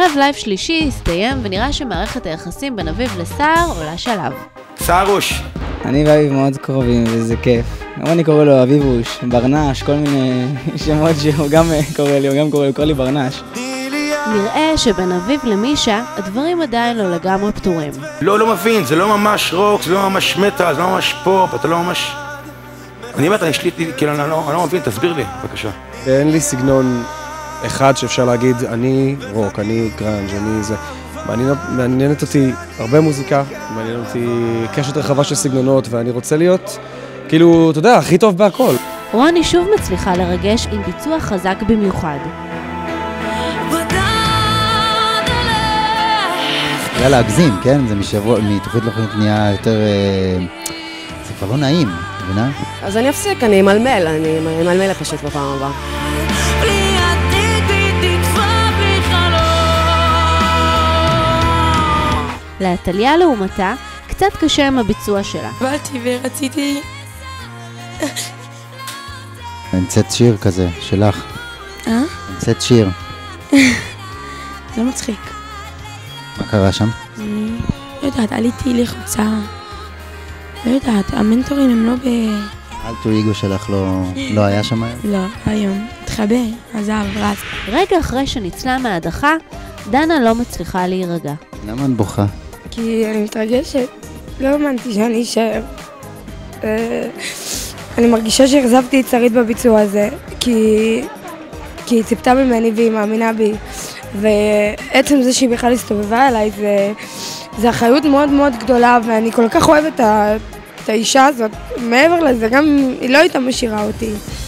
ערב לייב שלישי הסתיים ונראה שמערכת היחסים בין אביב לסער עולה שלב. סערוש. אני ואביב מאוד קרובים וזה כיף. גם אני קורא לו אביבוש, ברנש, כל מיני שמות שהוא גם קורא לי, הוא גם קורא לי ברנש. נראה שבין אביב למישה הדברים עדיין לא לגמרי פתורים. לא מבין, זה לא ממש רוק, זה לא ממש מטה, זה לא ממש פופ, אתה לא ממש... אני באמת, כאילו, אני לא מבין, תסביר לי, בבקשה. אין לי סגנון אחד שאפשר להגיד, אני רוק, אני גרנג', אני זה. מעניינת אותי הרבה מוזיקה, מעניינת אותי קשת רחבה של סגנונות, ואני רוצה להיות, כאילו, אתה יודע, הכי טוב בהכל. רוני שוב מצליחה לרגש עם ביצוע חזק במיוחד. היה להגזים, כן? זה מתוכנית לתוכנית נהיה יותר... זה כבר לא נעים, מבינה? אז אני אפסיק, אני אמלמל פשוט בפעם הבאה. לעתליה לעומתה, קצת קשה עם הביצוע שלה. באתי ורציתי... המצאת שיר כזה, שלך. המצאת שיר. זה מצחיק. מה קרה שם? לא יודעת, עליתי לחוצה. לא יודעת, המנטורים הם לא אלטר אגו שלך לא היה שם היום? לא, היום. התחבא, עזב, רץ. רגע אחרי שניצלה מההדחה, דנה לא מצליחה להירגע. למה את בוכה? כי אני מתרגשת. לא האמנתי שאני אשאר. אני מרגישה שהחזבתי את שרית בביצוע הזה, כי היא ציפתה ממני והיא מאמינה בי. ועצם זה שהיא בכלל הסתובבה אליי, זה אחריות מאוד מאוד גדולה, ואני כל כך אוהבת את האישה הזאת. מעבר לזה, גם היא לא הייתה משאירה אותי.